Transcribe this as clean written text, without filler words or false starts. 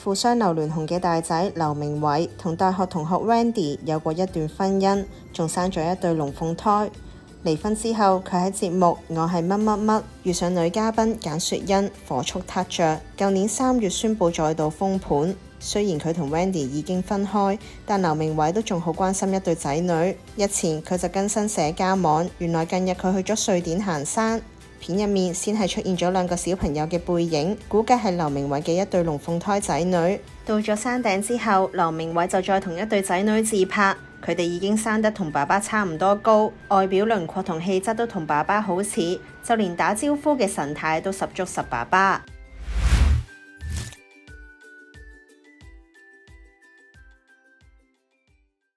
富商劉鑾雄嘅大仔劉鳴煒同大學同學 Wendy 有過一段婚姻，仲生咗一對龍鳳胎。離婚之後，佢喺節目《我係乜乜乜》遇上女嘉賓簡雪欣，火速撻着。舊年3月宣布再度封盤。雖然佢同 Wendy 已經分開，但劉鳴煒都仲好關心一對仔女。日前佢就更新社交網，原來近日佢去咗瑞典行山。片入面先係出現咗2個小朋友嘅背影，估計係劉鳴煒嘅一對龍鳳胎仔女。到咗山頂之後，劉鳴煒就再同一對仔女自拍，佢哋已經生得同爸爸差唔多高，外表輪廓同氣質都同爸爸好似，就連打招呼嘅神態都十足十爸爸。